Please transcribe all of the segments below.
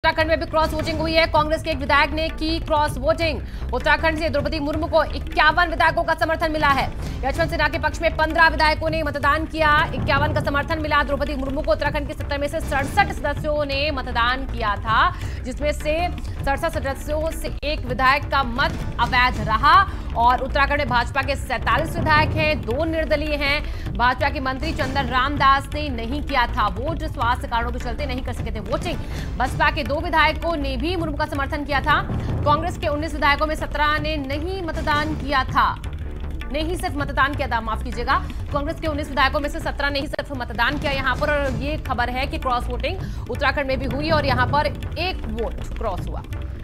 उत्तराखंड में भी cross voting हुई है। कांग्रेस के एक विधायक ने की क्रॉस वोटिंग। उत्तराखंड से द्रौपदी मुर्मू को 51 विधायकों का समर्थन मिला है। यशवंत सिन्हा के पक्ष में 15 विधायकों ने मतदान किया। 51 का समर्थन मिला द्रौपदी मुर्मू को। उत्तराखंड के 70 में से 67 सदस्यों ने मतदान किया था, जिसमें से 67 सदस्यों से एक विधायक का मत अवैध रहा। और उत्तराखंड में भाजपा के 47 विधायक हैं, 2 निर्दलीय हैं। भाजपा के मंत्री चंदन रामदास ने नहीं किया था वोट, स्वास्थ्य कारणों के चलते नहीं कर सके थे वोटिंग। बसपा के 2 विधायकों ने भी मुर्मू का समर्थन किया था। कांग्रेस के 19 विधायकों में 17 ने नहीं मतदान किया था, नहीं सिर्फ मतदान किया था, माफ कीजिएगा। कांग्रेस के 19 विधायकों में से 17 ने ही सिर्फ मतदान किया यहां पर। और ये खबर है कि क्रॉस वोटिंग उत्तराखंड में भी हुई और यहां पर एक वोट क्रॉस हुआ।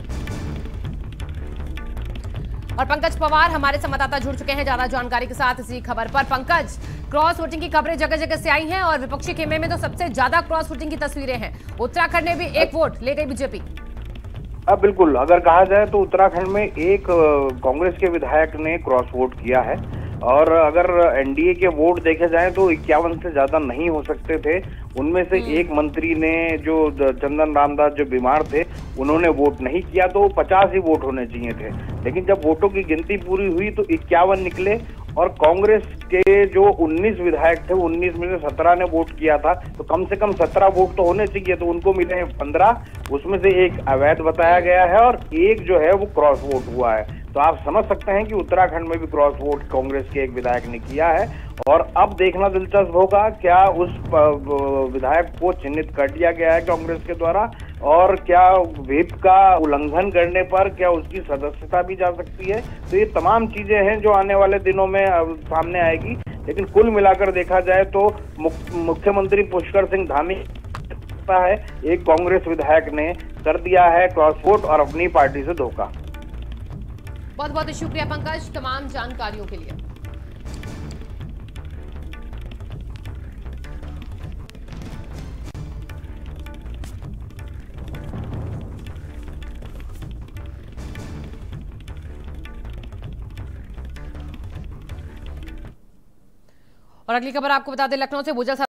और पंकज पवार हमारे संवाददाता जुड़ चुके हैं ज्यादा जानकारी के साथ इसी खबर पर। पंकज, क्रॉस वोटिंग की खबरें जगह जगह से आई हैं और विपक्षी खेमे में तो सबसे ज्यादा क्रॉस वोटिंग की तस्वीरें हैं। उत्तराखंड में भी एक वोट ले गई बीजेपी। अब बिल्कुल, अगर कहा जाए तो उत्तराखंड में एक कांग्रेस के विधायक ने क्रॉस वोट किया है। और अगर एनडीए के वोट देखे जाएं तो 51 से ज्यादा नहीं हो सकते थे। उनमें से एक मंत्री ने, जो चंदन रामदास जो बीमार थे, उन्होंने वोट नहीं किया, तो 50 ही वोट होने चाहिए थे। लेकिन जब वोटों की गिनती पूरी हुई तो 51 निकले। और कांग्रेस के जो 19 विधायक थे, 19 में से 17 ने वोट किया था, तो कम से कम 17 वोट तो होने चाहिए, तो उनको मिले हैं 15। उसमें से एक अवैध बताया गया है और एक जो है वो क्रॉस वोट हुआ है। तो आप समझ सकते हैं कि उत्तराखंड में भी क्रॉस वोट कांग्रेस के एक विधायक ने किया है। और अब देखना दिलचस्प होगा, क्या उस विधायक को चिन्हित कर दिया गया है कांग्रेस के द्वारा, और क्या व्हिप का उल्लंघन करने पर क्या उसकी सदस्यता भी जा सकती है। तो ये तमाम चीजें हैं जो आने वाले दिनों में सामने आएगी। लेकिन कुल मिलाकर देखा जाए तो मुख्यमंत्री पुष्कर सिंह धामी है, एक कांग्रेस विधायक ने कर दिया है क्रॉस वोट और अपनी पार्टी से धोखा। बहुत बहुत शुक्रिया पंकज तमाम जानकारियों के लिए। और अगली खबर आपको बता दें, लखनऊ से भूजल